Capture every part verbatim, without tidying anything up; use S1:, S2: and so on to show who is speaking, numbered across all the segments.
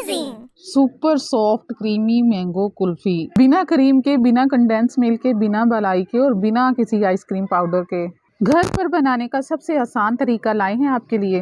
S1: Amazing
S2: super soft creamy mango kulfi, बिना cream के, बिना कंडेंस मिल्क के, बिना मलाई के और बिना किसी आइसक्रीम पाउडर के घर पर बनाने का सबसे आसान तरीका लाए हैं आपके लिए।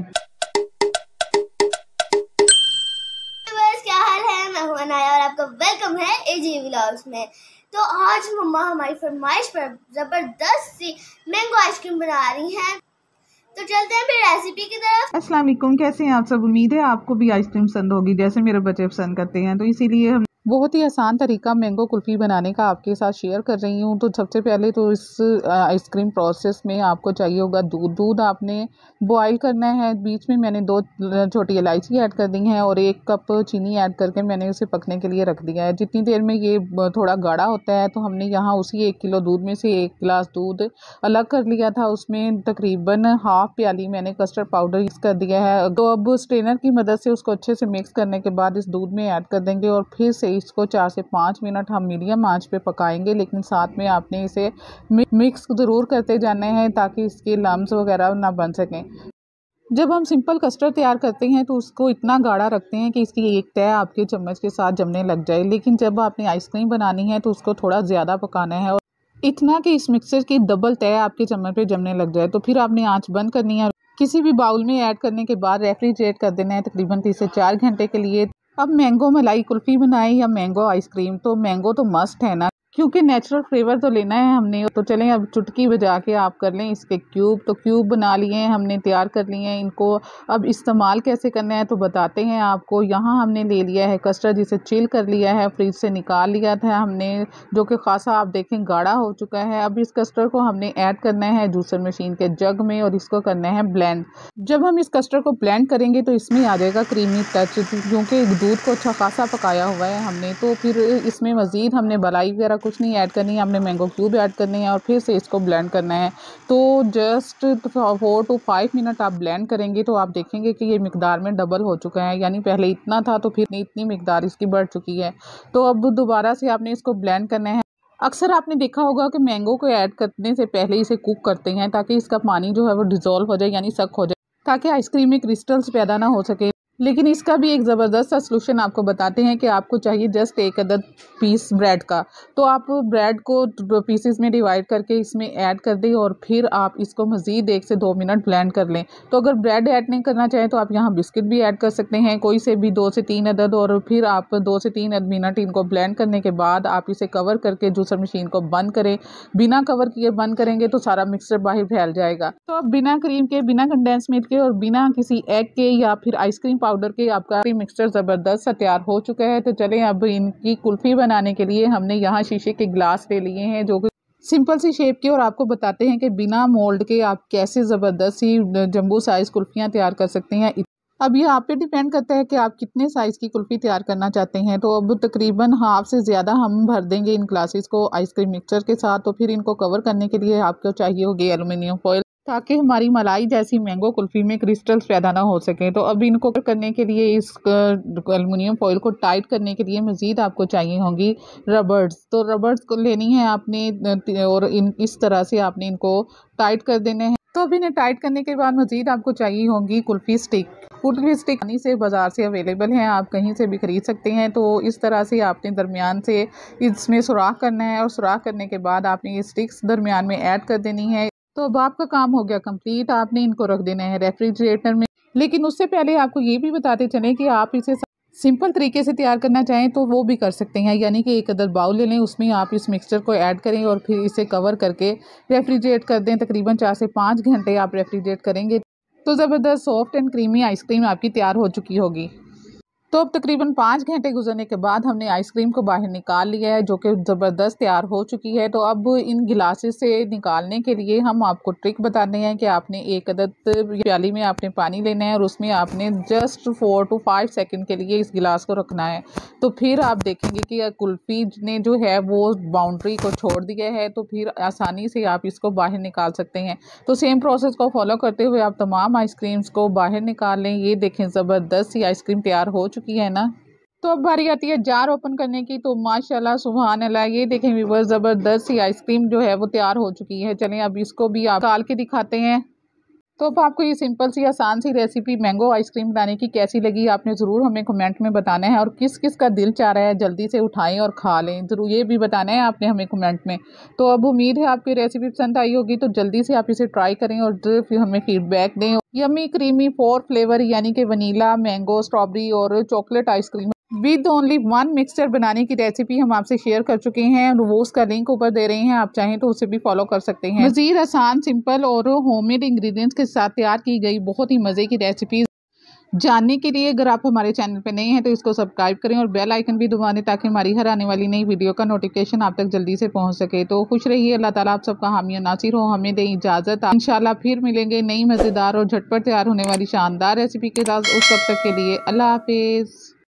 S1: बस क्या हाल है, मैं हूं अनाया और आपका वेलकम है एजी व्लॉग्स में। तो आज मम्मा हमारी फरमाइश पर जबरदस्त सी मैंगो आइसक्रीम बना रही हैं, तो चलते हैं फिर रेसिपी की तरफ।
S2: अस्सलाम वालेकुम, कैसे हैं आप सब? उम्मीद है आपको भी आइसक्रीम पसंद होगी जैसे मेरे बच्चे पसंद करते हैं। तो इसीलिए हम बहुत ही आसान तरीका मैंगो कुल्फी बनाने का आपके साथ शेयर कर रही हूँ। तो सबसे पहले तो इस आइसक्रीम प्रोसेस में आपको चाहिए होगा दूध। दूध आपने बॉईल करना है। बीच में मैंने दो छोटी इलायची ऐड कर दी है और एक कप चीनी ऐड करके मैंने उसे पकने के लिए रख दिया है। जितनी देर में ये थोड़ा गाढ़ा होता है तो हमने यहाँ उसी एक किलो दूध में से एक गिलास दूध अलग कर लिया था। उसमें तकरीबन हाफ प्याली मैंने कस्टर्ड पाउडर मिक्स कर दिया है। तो अब स्ट्रेनर की मदद से उसको अच्छे से मिक्स करने के बाद इस दूध में ऐड कर देंगे और फिर से इसको चार से पाँच मिनट हम मीडियम आंच पे पकाएंगे। लेकिन साथ में आपने इसे मिक्स ज़रूर करते जाना है ताकि इसके लम्स वगैरह ना बन सकें। जब हम सिंपल कस्टर्ड तैयार करते हैं तो उसको इतना गाढ़ा रखते हैं कि इसकी एक तह आपके चम्मच के साथ जमने लग जाए। लेकिन जब आपने आइसक्रीम बनानी है तो उसको थोड़ा ज़्यादा पकाना है और इतना कि इस मिक्सचर की डबल तह आपके चम्मच पे जमने लग जाए। तो फिर आपने आंच बंद करनी है। किसी भी बाउल में ऐड करने के बाद रेफ्रिजरेट कर देना है तकरीबन तीन से चार घंटे के लिए। अब मैंगो मलाई कुल्फ़ी बनाए या मैंगो आइसक्रीम, तो मैंगो तो मस्ट है ना, क्योंकि नेचुरल फ्लेवर तो लेना है हमने। तो चलें अब चुटकी बजा के आप कर लें इसके क्यूब। तो क्यूब बना लिए हैं हमने, तैयार कर लिए हैं इनको। अब इस्तेमाल कैसे करना है तो बताते हैं आपको। यहाँ हमने ले लिया है कस्टर्ड, जिसे चिल कर लिया है, फ्रिज से निकाल लिया था हमने, जो कि खासा आप देखें गाढ़ा हो चुका है। अब इस कस्टर्ड को हमने ऐड करना है जूसर मशीन के जग में और इसको करना है ब्लेंड। जब हम इस कस्टर्ड को ब्लेंड करेंगे तो इसमें आ जाएगा क्रीमी टच, क्योंकि दूध को अच्छा खासा पकाया हुआ है हमने। तो फिर इसमें मज़ीद हमने मलाई वगैरह कुछ नहीं ऐड करनी है, हमने मैंगो क्यूब ऐड करने हैं और फिर से इसको ब्लेंड करना है। तो just four to five minute आप ब्लेंड करेंगे तो आप देखेंगे कि ये मिकदार में डबल हो चुका है, यानी पहले इतना था तो फिर इतनी मिकदार इसकी बढ़ चुकी है। तो अब दोबारा से आपने इसको ब्लेंड करना है। अक्सर आपने देखा होगा कि मैंगो को ऐड करने से पहले इसे कुक करते हैं ताकि इसका पानी जो है वो डिज़ोल्व हो जाए, यानी सख्त हो जाए, ताकि आइसक्रीम में क्रिस्टल्स पैदा ना हो सके। लेकिन इसका भी एक ज़बरदस्त सा सलूशन आपको बताते हैं कि आपको चाहिए जस्ट एक अदद पीस ब्रेड का। तो आप ब्रेड को पीसेस में डिवाइड करके इसमें ऐड कर दें और फिर आप इसको मज़ीद एक से दो मिनट ब्लेंड कर लें। तो अगर ब्रेड ऐड नहीं करना चाहें तो आप यहाँ बिस्किट भी ऐड कर सकते हैं, कोई से भी दो से तीन अदद, और फिर आप दो से तीन मिनट इनको ब्लेंड करने के बाद आप इसे कवर करके जूसर मशीन को बंद करें। बिना कवर किए बंद करेंगे तो सारा मिक्सचर बाहर फैल जाएगा। तो अब बिना क्रीम के, बिना कंडेंस मिल्क के और बिना किसी एग के या फिर आइसक्रीम पाउडर के आपका मिक्सचर ज़बरदस्त सा तैयार हो चुका है। तो चलें अब इनकी कुल्फ़ी बनाने के लिए हमने यहाँ शीशे के गिलास ले लिए हैं जो कि सिंपल सी शेप के, और आपको बताते हैं कि बिना मोल्ड के आप कैसे ज़बरदस्त सी जंबू साइज़ कुल्फ़ियाँ तैयार कर सकते हैं। अब ये आप पे डिपेंड करता है कि आप कितने साइज़ की कुल्फ़ी तैयार करना चाहते हैं। तो अब तकरीबन हाफ से ज़्यादा हम भर देंगे इन ग्लासेस को आइसक्रीम मिक्सचर के साथ। तो फिर इनको कवर करने के लिए आपको चाहिए होगी एलुमिनियम फॉइल, ताकि हमारी मलाई जैसी मैंगो कुल्फ़ी में क्रिस्टल्स पैदा ना हो सके। तो अब इनको करने के लिए इस एलुमिनियम फॉइल को टाइट करने के लिए मज़ीद आपको चाहिए होंगी रबर्स। तो रबर्स को लेनी है आपने और इन इस तरह से आपने इनको टाइट कर देने हैं। तो अब इन्हें टाइट करने के बाद मज़ीद आपको चाहिए होंगी कुल्फ़ी स्टिक। कुल्फ़ी स्टिक कहीं से बाज़ार से अवेलेबल हैं, आप कहीं से भी ख़रीद सकते हैं। तो इस तरह से आपने दरमियान से इसमें सुराख करना है और सुराख करने के बाद आपने ये स्टिक्स दरमियान में ऐड कर देनी है। तो अब आपका काम हो गया कंप्लीट। आपने इनको रख देना है रेफ्रिजरेटर में। लेकिन उससे पहले आपको ये भी बताते चलें कि आप इसे सिंपल तरीके से तैयार करना चाहें तो वो भी कर सकते हैं, यानी कि एक अदर बाउल ले लें, उसमें आप इस मिक्सचर को ऐड करें और फिर इसे कवर करके रेफ्रिजरेट कर दें। तकरीबन चार से पाँच घंटे आप रेफ्रिजरेट करेंगे तो ज़बरदस्त सॉफ्ट एंड क्रीमी आइसक्रीम आपकी तैयार हो चुकी होगी। तो अब तकरीबन पाँच घंटे गुजरने के बाद हमने आइसक्रीम को बाहर निकाल लिया है, जो कि ज़बरदस्त तैयार हो चुकी है। तो अब इन गिलासेस से निकालने के लिए हम आपको ट्रिक बताते हैं कि आपने एक अदद प्याली में आपने पानी लेना है और उसमें आपने just four to five second के लिए इस गिलास को रखना है। तो फिर आप देखेंगे कि कुल्फ़ी ने जो है वो बाउंड्री को छोड़ दिया है, तो फिर आसानी से आप इसको बाहर निकाल सकते हैं। तो सेम प्रोसेस को फॉलो करते हुए आप तमाम आइसक्रीम्स को बाहर निकाल लें। ये देखें ज़बरदस्त सी आइसक्रीम तैयार हो चुकी है ना। तो अब बारी आती है जार ओपन करने की। तो माशाल्लाह सुभान अल्लाह, ये देखें व्यूअर्स, ज़बरदस्त सी आइसक्रीम जो है वो तैयार हो चुकी है। चलें अब इसको भी आप निकाल के दिखाते हैं। तो अब आपको ये सिंपल सी आसान सी रेसिपी मैंगो आइसक्रीम बनाने की कैसी लगी आपने ज़रूर हमें कमेंट में बताना है, और किस किस का दिल चाह रहा है जल्दी से उठाएं और खा लें, ज़रूर ये भी बताना है आपने हमें कमेंट में। तो अब उम्मीद है आपकी रेसिपी पसंद आई होगी, तो जल्दी से आप इसे ट्राई करें और फिर हमें फीडबैक दें। यम्मी क्रीमी फोर फ्लेवर यानी कि वनीला, मैंगो, स्ट्रॉबेरी और chocolate ice cream with only one mixture बनाने की रेसिपी हम आपसे शेयर कर चुके हैं, और वो उसका लिंक ऊपर दे रहे हैं, आप चाहें तो उसे भी फॉलो कर सकते हैं। मज़ीद आसान, सिंपल और होममेड इंग्रेडिएंट्स के साथ तैयार की गई बहुत ही मज़े की रेसिपी जानने के लिए अगर आप हमारे चैनल पे नए हैं तो इसको सब्सक्राइब करें और बेल आइकन भी दबा दें, ताकि हमारी हर आने वाली नई वीडियो का नोटिफिकेशन आप तक जल्दी से पहुंच सके। तो खुश रहिए, अल्लाह ताला आप सबका हामी और नासिर हो। हमें दें इजाज़त, इंशाल्लाह फिर मिलेंगे नई मज़ेदार और झटपट तैयार होने वाली शानदार रेसिपी के साथ। उस वक्त तक के लिए अल्लाह हाफिज़।